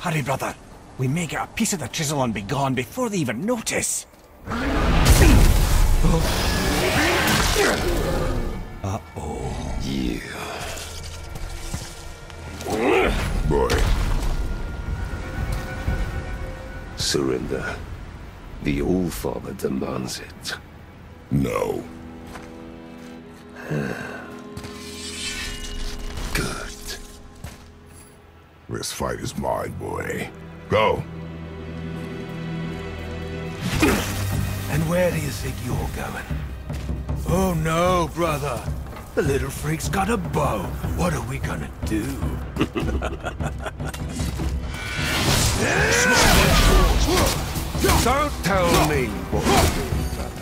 Hurry, brother. We may get a piece of the chisel and be gone before they even notice. Uh-oh. Yeah. Boy. Surrender. The All-Father demands it. No. Good. This fight is mine, boy. Go. And where do you think you're going? Oh no, brother. The little freak's got a bow. What are we gonna do? Don't tell me what to do, brother.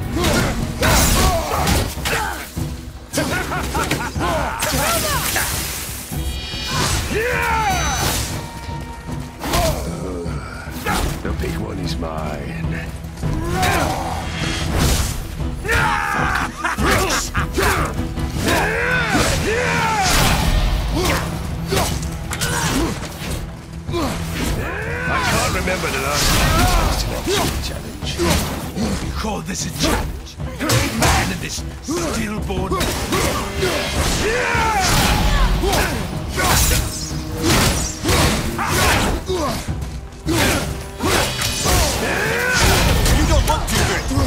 The big one is mine. I can't remember the last time we hosted a challenge. You call this a challenge? Man in this stillborn... You don't want to,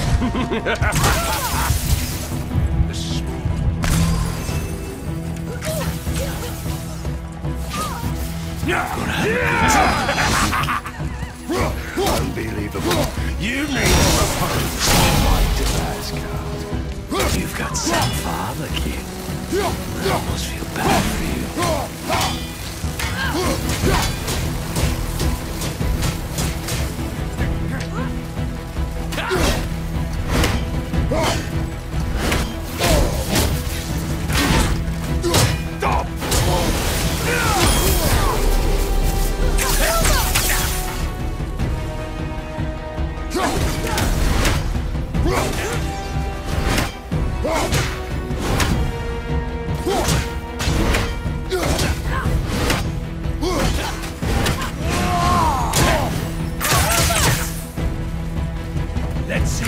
Unbelievable. You made him a opponent my device card. You've got some father, kid. I almost feel bad for you. Let's see.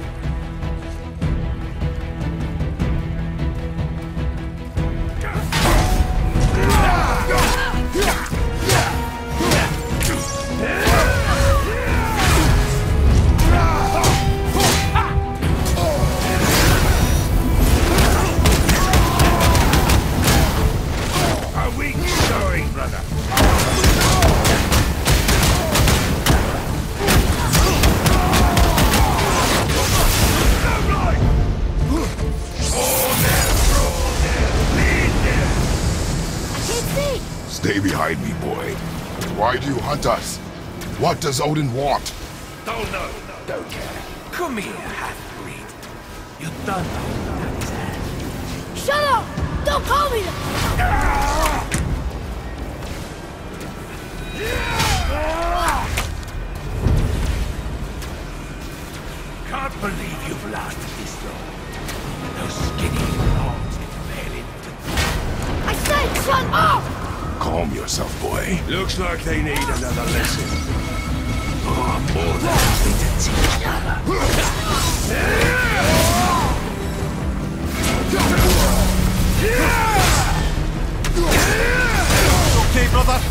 Are we going, brother? Stay behind me, boy. Why do you hunt us? What does Odin want? Don't know. Don't care. Come here, half-breed. You done know his hand. Shut up! Don't call me that! Can't believe you've lasted this long. Those skinny arms can barely... I said shut up! Calm yourself, boy. Looks like they need another lesson. Oh, more than happy to teach okay, brother?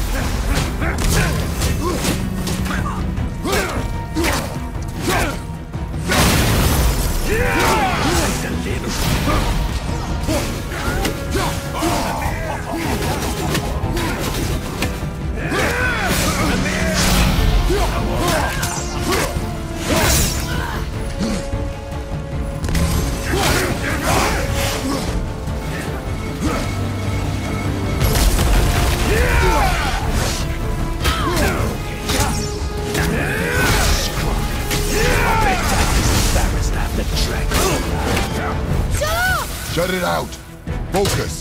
Shut it out! Focus!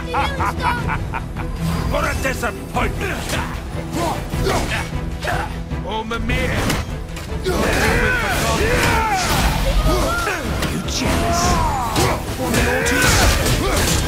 What a disappointment! your Mimir! You jealous? Want it all to yourself?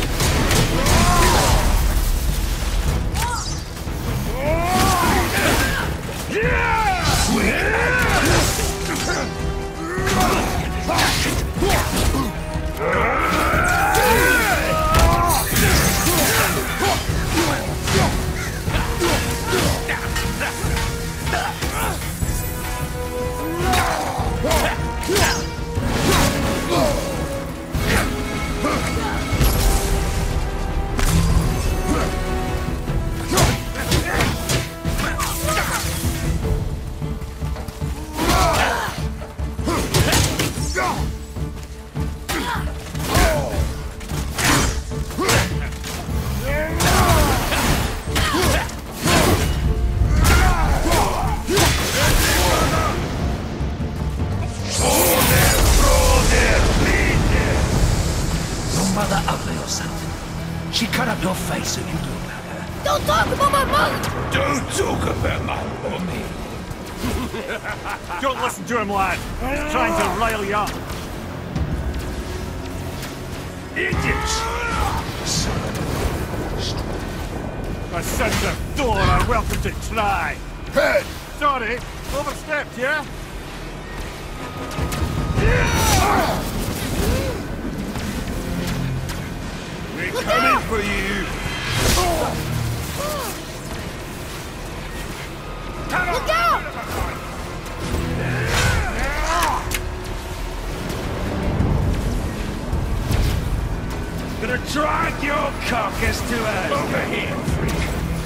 Mother ugly or something. She cut up your face so you do about her. Don't talk about my mother! Don't talk about my mommy. Don't listen to him, lad. He's trying to rile you up. Idiots! My sons of Thor are welcome to try. Head! Sorry, overstepped, yeah? We're coming for you! Look out! Gonna drag your carcass to us! Over here, freak!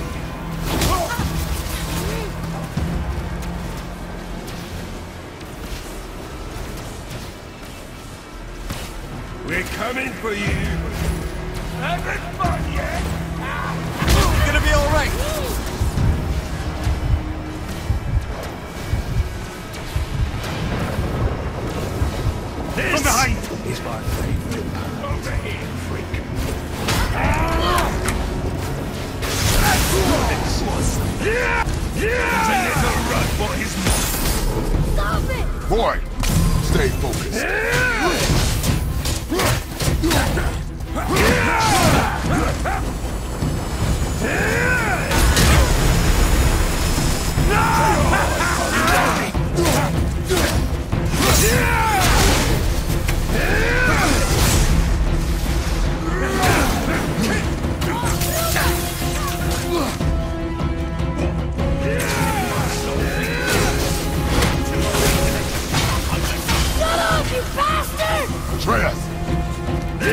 We're coming for you! Having fun yet? Gonna be alright. This From behind! is my favorite. Over here, freak. There's a little run for his mouth. Stop it! Boy, stay focused. Shut up, you bastard! Atreus!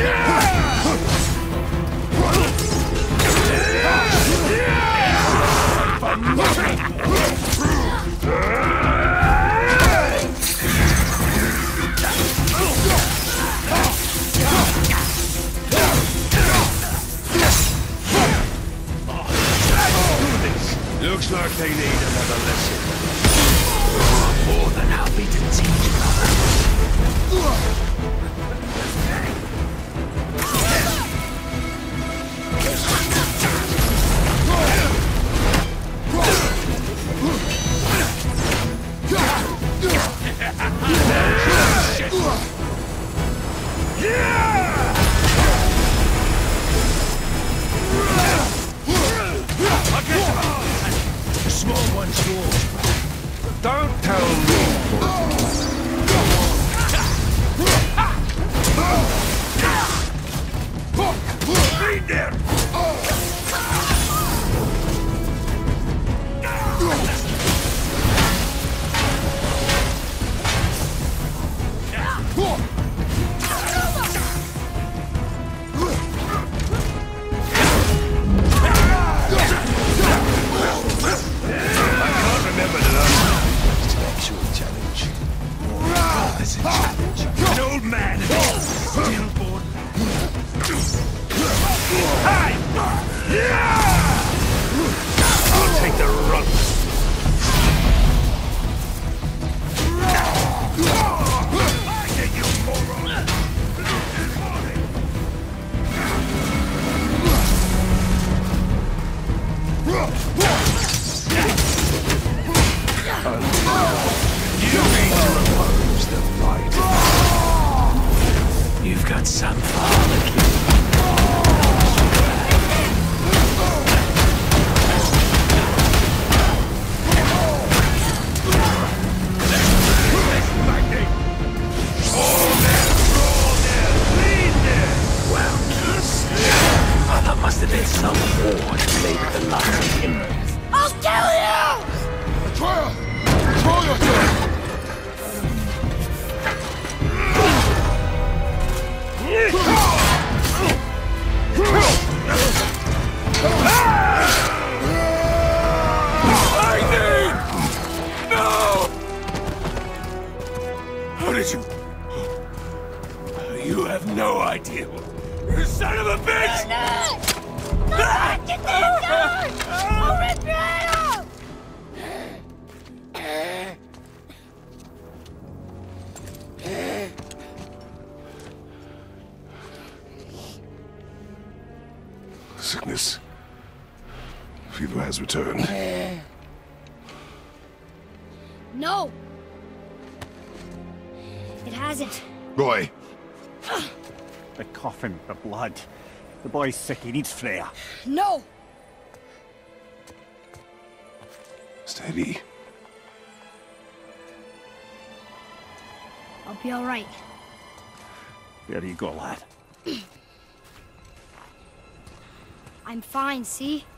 Looks like they need another lesson. More than happy to teach, brother. Small one's yours. Don't tell me. Read there. An old man and stillborn. Hi! I'll take the run. You moron! got some father, kid. Wow, kids. Oh, that must have been some war to play with the likes of him. I'll kill you! Atreya! Control yourself! How did you... You have no idea. You son of a bitch! Get the gun! I'll rip your head off! Sickness. Fever has returned. No! It hasn't. Roy, The coffin, the blood. The boy's sick, he needs Freya. No! steady. I'll be alright. There you go, lad. I'm fine, see?